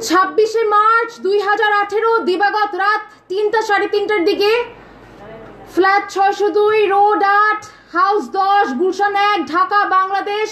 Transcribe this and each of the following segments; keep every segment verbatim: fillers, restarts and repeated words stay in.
ছাব্বিশে মার্চ দুই হাজার আঠেরো দিবাগত রাত তিনটা সাড়ে তিনটার দিকে ফ্ল্যাট ছয়শো দুই রোড আট হাউস দশ গুলশান এক ঢাকা বাংলাদেশ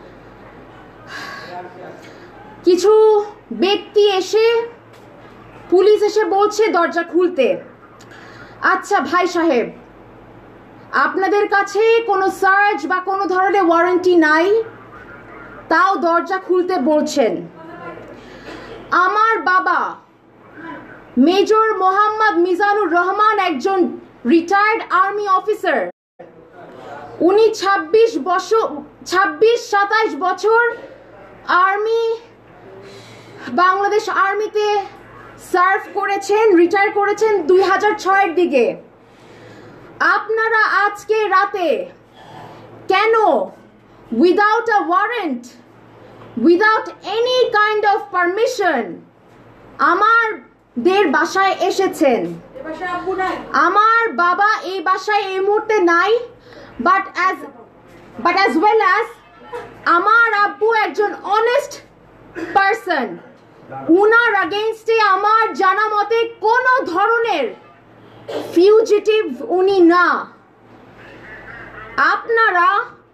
কিছু ব্যক্তি এসে পুলিশ এসে বলছে দরজা খুলতে। আচ্ছা ভাই সাহেব, আপনাদের কাছে কোনো সার্চ বা কোনো ধরনের ওয়ারেন্টি নাই, তাও দরজা খুলতে বলছেন। আমার বাবা মেজর মোহাম্মদ মিজানুর রহমান একজন রিটায়ার্ড আর্মি অফিসার। উনি ছাব্বিশ বছর ছাব্বিশ সাতাইশ বছর আর্মি বাংলাদেশ আর্মিতে সার্ভ করেছেন, রিটায়ার করেছেন দুই হাজার ছয়ের দিকে। আপনারা আজকে রাতে কেন without a warrant, without any kind of permission আমাদের বাসায় এসেছেন? আমার বাবা এই বাসায় এই মুহূর্তে নাই, but as but as well as আমার আব্বু একজন অনেস্ট পারসন। উনার আগেনস্টে আমার জানা মতে কোনো ধরনের ফিউজিটিভ উনি না। আপনারা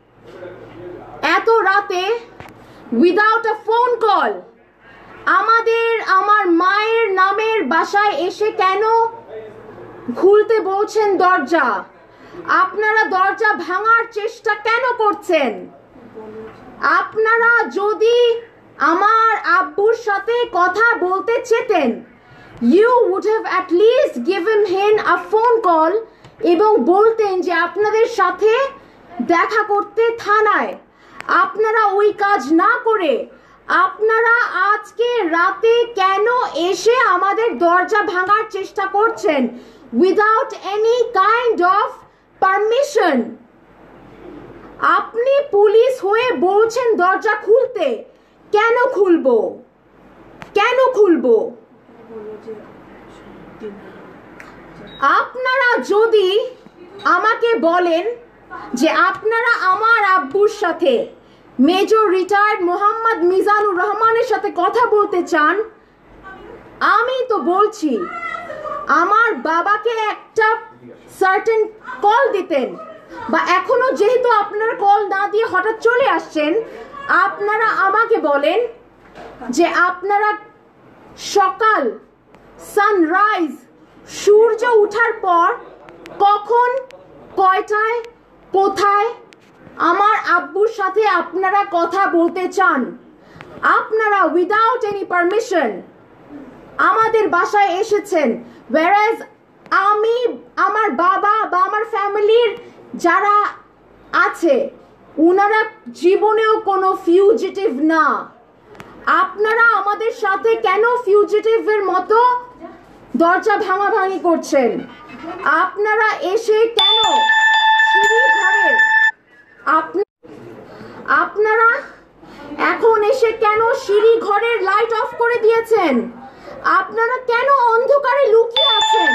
এত রাতে উইদাউট আ ফোন কল আমাদের আমার মায়ের নামের বাসায় এসে কেন খুলতে বলছেন দরজা? আপনারা দরজা ভাঙার চেষ্টা কেন করছেন? আপনারা যদি আমার আব্বুর সাথে কথা বলতে চেতেন, you would have at least given him a phone call এবং বলতেন যে আপনাদের সাথে দেখা করতে থানায়। আপনারা ওই কাজ না করে আপনারা আজকে রাতে কেন এসে আমাদের দরজা ভাঙার চেষ্টা করছেন without any kind of permission? আপনি পুলিশ হয়ে বলছেন দরজা খুলতে, কেন খুলবো? কেন খুলবো? আপনারা যদি আমাকে বলেন যে আপনারা আমার আব্বুর সাথে মেজর রিটায়ার্ড মোহাম্মদ মিজানুর রহমানের সাথে কথা বলতে চান, আমি তো বলছি আমার বাবাকে একটা সার্টেন কল দিতেন, বা এখনো যেহেতু আপনারা কল না দিয়ে হঠাৎ চলে আসছেন, আপনারা আমাকে বলেন যে আপনারা সকাল সানরাইজ সূর্য ওঠার পর কখন কয়টায় কোথায় আমার আব্বুর সাথে আপনারা কথা বলতে চান। আপনারা উইদাউট এনি পারমিশন আমাদের বাসায় এসেছেন, whereas আমি আমার বাবা বা আমার ফ্যামিলির যারা আছে উনারা জীবনেও কোনো ফিউজিটিভ না। আপনারা আমাদের সাথে কেন ফিউজিটিভের মতো দরজা ভাঙাভাঙি করছেন? আপনারা এসে কেন সিঁড়ি ঘরের আপনারা এখন এসে কেন সিঁড়ি ঘরের লাইট অফ করে দিয়েছেন? আপনারা কেন অন্ধকারে লুকিয়ে আছেন?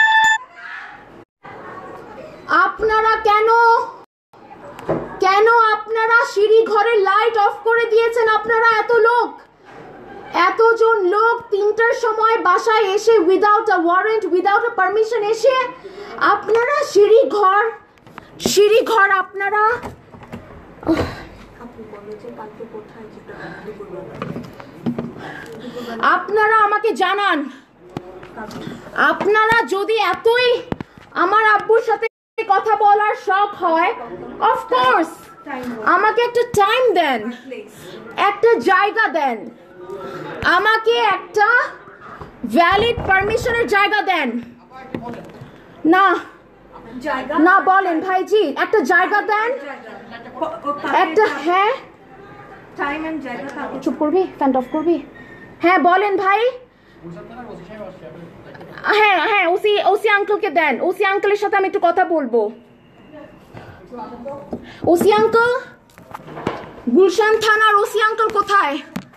আপনারা কেন কেন আপনারা সিঁড়ি ঘরের লাইট অফ করে দিয়েছেন? আপনারা এত লোক, এতজন লোক তিনটার সময় বাসায় এসে without a warrant, without a permission এসে আপনারা সিঁড়ি ঘর সিঁড়ি ঘর আপনারা আপনারা আমাকে জানান। আপনারা যদি এতই আমার আব্বুর সাথে কথা বলার শখ হয়, অফকোর্স আমাকে একটা টাইম দেন, একটা জায়গা দেন, আমাকে একটা ভ্যালিড পারমিশনের জায়গা দেন। না না বলেন ভাইজি, একটা জায়গা দেন, একটা। হ্যাঁ টাইম এন্ড জায়গা। চুপ করবি? ফ্যান অফ করবি? হ্যাঁ বলেন ভাই। হ্যাঁ হ্যাঁ ওসি ওসি আঙ্কেলকে দেন, ওসি আঙ্কেলের সাথে আমি একটু কথা বলবো। ওসি আঙ্কেল, গুলশান থানার ওসি আঙ্কেল কোথায়?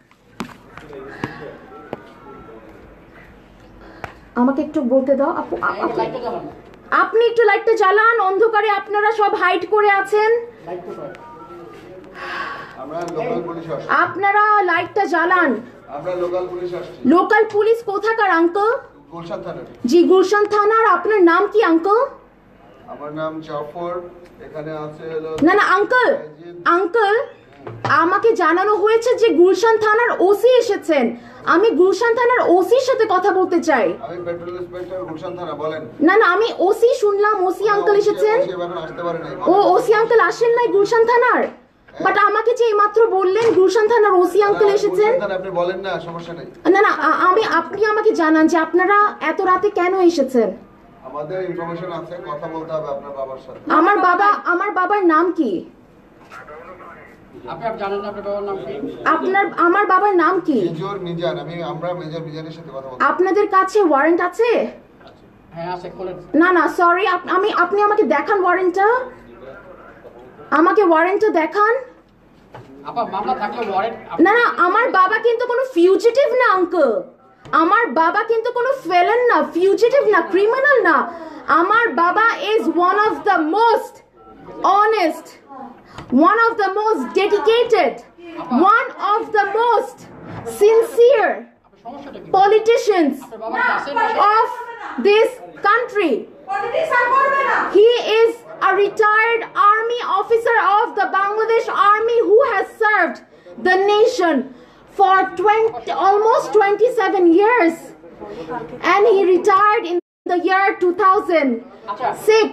আমাকে একটু বলতে দাও। আপু আপনি একটু লাইটটা জ্বালান, অন্ধকারে আপনারা সব হাইড করে আছেন। আপনারা লাইটটা জ্বালান। আমরা লোকাল পুলিশ আসছি। লোকাল পুলিশ কোথাকার আঙ্কেল? গুলশান থানার। জি গুলশান থানার। আপনার নাম কি আঙ্কেল? আমার নাম জাফর। এখানে আছে না না আঙ্কেল, আঙ্কেল আমাকে জানানো হয়েছে যে গুলশান থানার ওসি এসেছেন। আমি গুলশান থানার ওসির সাথে কথা বলতে চাই। আমি পেট্রোল ইন্সপেক্টর গুলশান থানা। বলেন। না না আমি ওসি শুনলাম, ওসি আঙ্কেল এসেছেন। ও ওসি আঙ্কেল আসেন নাই গুলশান থানার? বাট আমাকে যে এইমাত্র বললেন গুলশান থানার ওসি আঙ্কেল এসেছেন। আপনি বলেন না, সমস্যা নেই। না না আমি আপনি আমাকে জানান যে আপনারা এত রাতে কেন এসেছেন। আমাদের ইনফরমেশন আছে, কথা বলতে হবে আপনার বাবার সাথে। আমার বাবা, আমার বাবার নাম কি? আপনি জানেন না আপনার বাবার নাম কি? আপনার আমার বাবার নাম কি? মেজর মিজান। আমি আমরা মেজর মিজানের সাথে কথা বলছি। আপনাদের কাছে ওয়ারেন্ট আছে? হ্যাঁ আছে, খোলেন। না না সরি, আমি আপনি আমাকে দেখান ওয়ারেন্টটা, আমাকে ওয়ারেন্টটা দেখান। আপা মামলা থাকলে ওয়ারেন্ট। না না আমার বাবা কিন্তু কোনো ফিউজিটিভ না আঙ্কেল, আমার বাবা কিন্তু কোনো ফেলেন না, ফিউজিটিভ না, ক্রিমিনাল না। আমার বাবা is one of the most honest, one of the most dedicated, one of the most sincere politicians of this country. He is a retired army officer of the Bangladesh Army who has served the nation for twenty, almost twenty-seven years, and he retired in the year two thousand six.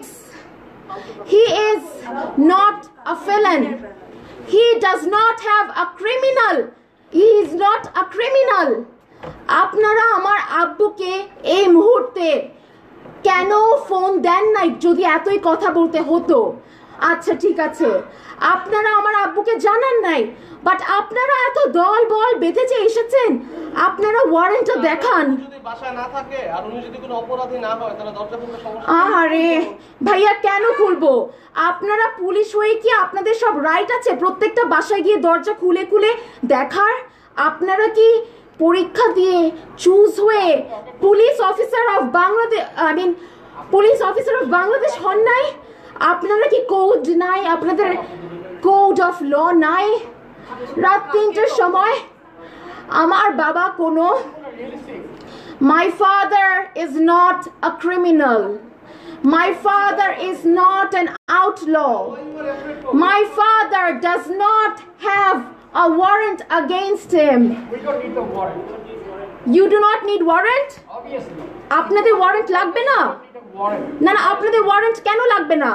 He is not a felon. He does not have a criminal. He is not a criminal. আপনারা আমার আব্বুকে এই মুহূর্তে কেন phone দেন নাই যদি এতই কথা বলতে হতো? আচ্ছা ঠিক আছে, আপনারা আমার আব্বুকে জানান নাই, বাট আপনারা এত দল বল বেঁধে যে এসেছেন, আপনারা ওয়ারেন্টটা দেখান। যদি বাসায় না থাকে আর উনি যদি কোনো অপরাধী না হয় তাহলে দরজা খুলতে সমস্যা। আরে ভাইয়া কেন খুলবো? আপনারা পুলিশ হয়ে কি আপনাদের সব রাইট আছে প্রত্যেকটা বাসায় গিয়ে দরজা খুলে খুলে দেখার? আপনারা কি পরীক্ষা দিয়ে চুজ হয়ে police officer of Bangladesh, I mean police officer of Bangladesh হন নাই? আপনারা কি কোড নাই, আপনাদের কোড অফ ল নাই? রাত তিনটার সময় আমার বাবা কোনো, my father is not a criminal, my father is not an outlaw, my father does not have a warrant against him. We don't need the warrant. You do not need warrant? Obviously. আপনাদের warrant লাগবে না? না না আপনাদের warrant কেন লাগবে না?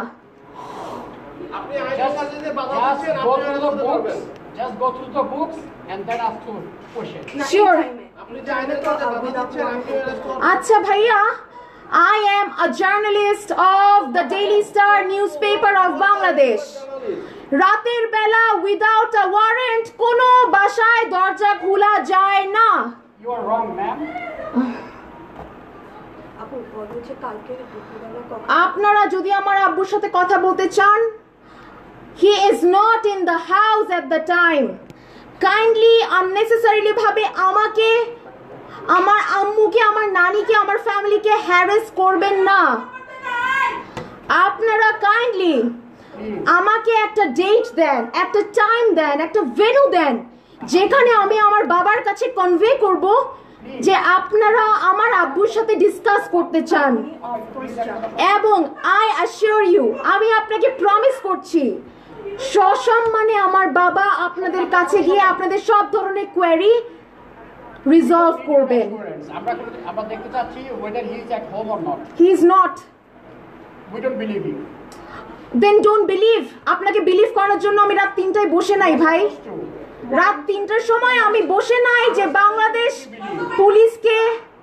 আপনি আইনের কাছে যে বাধা দিচ্ছেন Just go through the books. Just go through the books and then ask to push it. Sure. আপনি যে আইনের কাছে বাধা দিচ্ছেন আমি অ্যারেস্ট করব। আচ্ছা ভাইয়া, I am a journalist of the Daily Star newspaper of Bangladesh. রাতের বেলা উইদাউট আ ওয়ারেন্ট কোনো বাসায় দরজা খোলা যায় না। You are wrong, ma'am. আপনারা যদি আমার আব্বুর সাথে কথা বলতে চান, he is not in the house at the time. Kindly unnecessarily ভাবে আমাকে, আমার আম্মুকে, আমার নানিকে, আমার ফ্যামিলিকে হ্যারাস করবেন না। আপনারা কাইন্ডলি আমাকে একটা ডেট দেন, একটা টাইম দেন, একটা ভেন্যু দেন যেখানে আমি আমার বাবার কাছে কনভে করব যে আপনারা আমার আব্বুর সাথে ডিসকাস করতে চান। এবং আই অ্যাসিওর ইউ, আমি আপনাকে প্রমিস করছি সসম্মানে আমার বাবা আপনাদের কাছে গিয়ে আপনাদের সব ধরনের কোয়েরি রিজলভ করবেন। আমরা আমরা দেখতে চাচ্ছি whether he is at home or not. He is not. We don't believe you. Then don't believe. আপনাকে বিলিভ করার জন্য আমি রাত তিনটায় বসে নাই ভাই। রাত তিনটার সময় আমি বসে নাই যে বাংলাদেশ পুলিশকে।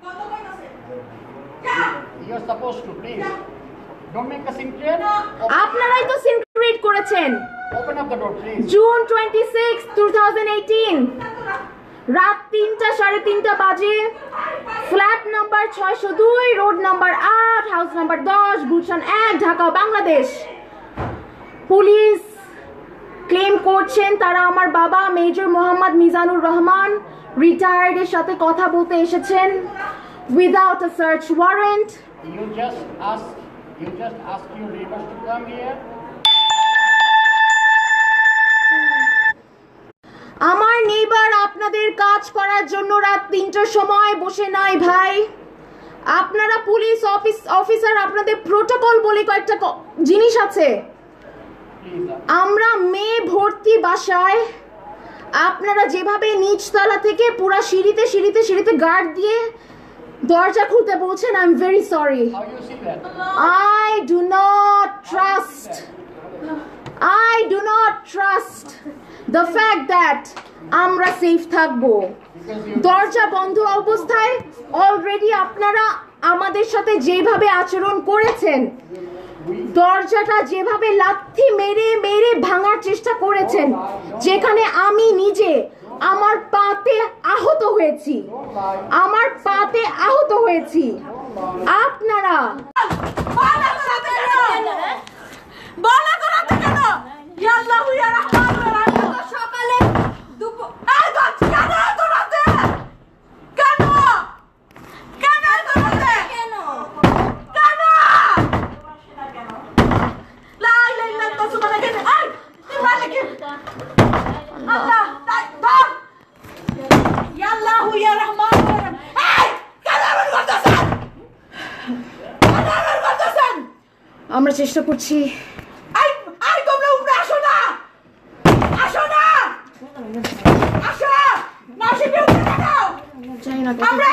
You are supposed to, please. Don't make a secret. আপনারাই তো সিন ক্রিয়েট করেছেন। Open up the door, please. June twenty-sixth, twenty eighteen রাত তিনটা সাড়ে তিনটা বাজে, ফ্ল্যাট নাম্বার ছয়শো দুই, রোড নাম্বার আট, হাউস নাম্বার দশ, গুলশান এক, ঢাকা, বাংলাদেশ। পুলিশ ক্লেম করছেন তারা আমার বাবা মেজর মোহাম্মদ মিজানুর রহমান রিটায়ার্ডের সাথে কথা বলতে এসেছেন without a search warrant. You just ask, you just ask your neighbors to come here. আমার নেইবার আপনাদের আমাদের কাজ করার জন্য রাত তিনটার সময় বসে নাই ভাই। আপনারা পুলিশ অফিস অফিসার, আপনাদের প্রোটোকল বলে কয়েকটা জিনিস আছে। আমরা মেয়ে ভর্তি বাসায় আপনারা যেভাবে নিচতলা থেকে পুরা সিঁড়িতে সিঁড়িতে সিঁড়িতে গার্ড দিয়ে দরজা খুলতে বলছেন, I am very sorry. I do not trust I do not trust the fact that আমরা সেফ থাকবো। দরজা বন্ধ অবস্থায় অলরেডি আপনারা আমাদের সাথে যেভাবে আচরণ করেছেন, দরজাটা যেভাবে লাথি মেরে মেরে ভাঙার চেষ্টা করেছেন, যেখানে আমি নিজে আমার পাতে আহত হয়েছি আমার পাতে আহত হয়েছি আপনারা সকালে দুপুর কেন কেন কেন আমরা চেষ্টা করছি। জানি না